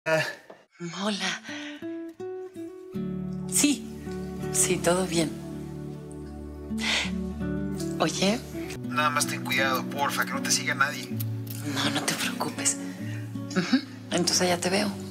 Ah, Hola. Sí, sí, todo bien. Oye, nada más ten cuidado, porfa, que no te siga nadie. no te preocupes. Entonces ya te veo.